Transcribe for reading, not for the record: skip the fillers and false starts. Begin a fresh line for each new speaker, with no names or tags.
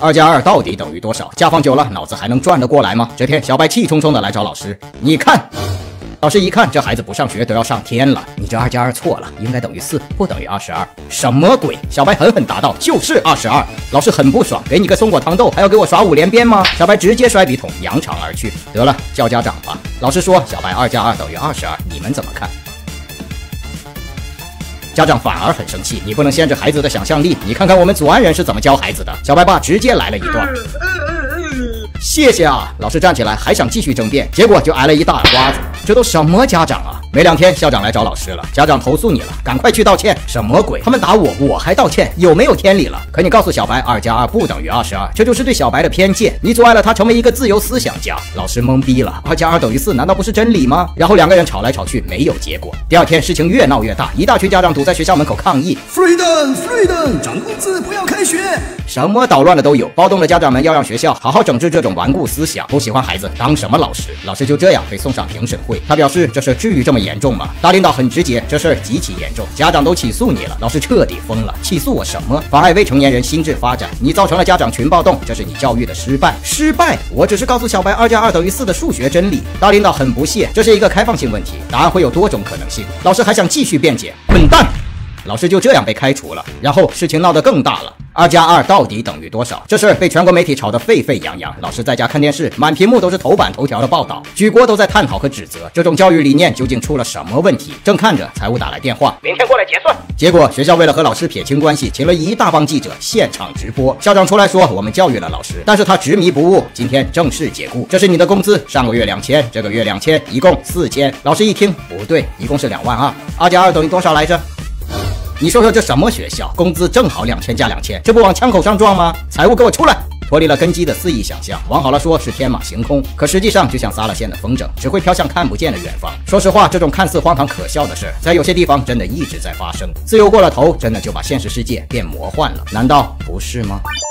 2+2到底等于多少？家访久了，脑子还能转得过来吗？这天，小白气冲冲的来找老师，你看。老师一看，这孩子不上学都要上天了，你这2+2错了，应该等于4，不等于22。什么鬼？小白狠狠答道，就是22。老师很不爽，给你个松果糖豆，还要给我耍5连鞭吗？小白直接摔笔筒，扬长而去。得了，叫家长吧。老师说，小白2+2等于22，你们怎么看？家长反而很生气，你不能限制孩子的想象力，你看看我们祖安人是怎么教孩子的。小白爸直接来了一段。谢谢啊！老师站起来还想继续争辩，结果就挨了一大耳刮子。这都什么家长啊？没2天，校长来找老师了，家长投诉你了，赶快去道歉。什么鬼？他们打我，我还道歉，有没有天理了？可你告诉小白2+2不等于22，这就是对小白的偏见，你阻碍了他成为一个自由思想家。老师懵逼了，2+2等于4，难道不是真理吗？然后2个人吵来吵去，没有结果。第2天事情越闹越大，一大群家长堵在学校门口抗议
，Freedom， 涨工资，不要开学。
什么捣乱的都有，暴动的家长们要让学校好好整治这种顽固思想。不喜欢孩子当什么老师？老师就这样被送上评审会。他表示，这事至于这么严重吗？大领导很直接，这事极其严重，家长都起诉你了。老师彻底疯了，起诉我什么？妨碍未成年人心智发展，你造成了家长群暴动，这是你教育的失败。失败？我只是告诉小白2+2等于4的数学真理。大领导很不屑，这是一个开放性问题，答案会有多种可能性。老师还想继续辩解，笨蛋！老师就这样被开除了。然后事情闹得更大了。2+2到底等于多少？这事被全国媒体炒得沸沸扬扬。老师在家看电视，满屏幕都是头版头条的报道，举国都在探讨和指责这种教育理念究竟出了什么问题。正看着，财务打来电话，明天过来结算。结果学校为了和老师撇清关系，请了一大帮记者现场直播。校长出来说，我们教育了老师，但是他执迷不悟，今天正式解雇。这是你的工资，上个月2000，这个月2000，一共4000。老师一听，不对，一共是22000。2+2等于多少来着？你说说这什么学校？工资正好2000加2000，这不往枪口上撞吗？财务给我出来！脱离了根基的肆意想象，往好了说是天马行空，可实际上就像撒了线的风筝，只会飘向看不见的远方。说实话，这种看似荒唐可笑的事，在有些地方真的一直在发生。自由过了头，真的就把现实世界变魔幻了，难道不是吗？